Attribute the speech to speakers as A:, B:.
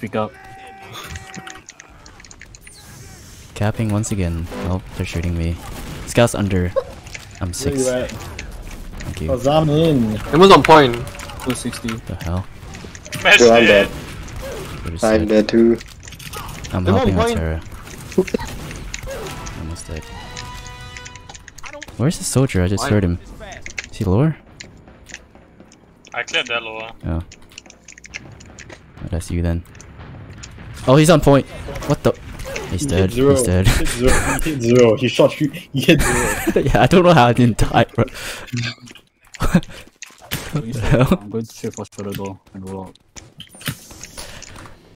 A: Speak up.
B: Capping once again. Oh, they're shooting me. Scout's under. I'm 6.
C: Where you at?
B: Thank you.
C: Oh, Zam in.
D: It was on point.
A: 260.
B: The hell?
E: Smash
F: Yo, I'm
E: it.
F: dead.
B: What is
F: I'm
B: that?
F: dead too.
B: I'm
C: Come on,
B: helping on
C: point.
B: Terra. Almost dead. Where's the soldier? I just heard him. Is he lower?
E: I cleared that lower.
B: Oh. Oh, that's you then. Oh, he's on point. What the? He's dead.
C: Zero.
B: He's dead.
C: He hit 0. He hit 0. He shot you. He hit 0.
B: Yeah, I don't know how I didn't die, bro. What the hell?
A: I'm going to shoot for shoulder door and roll out.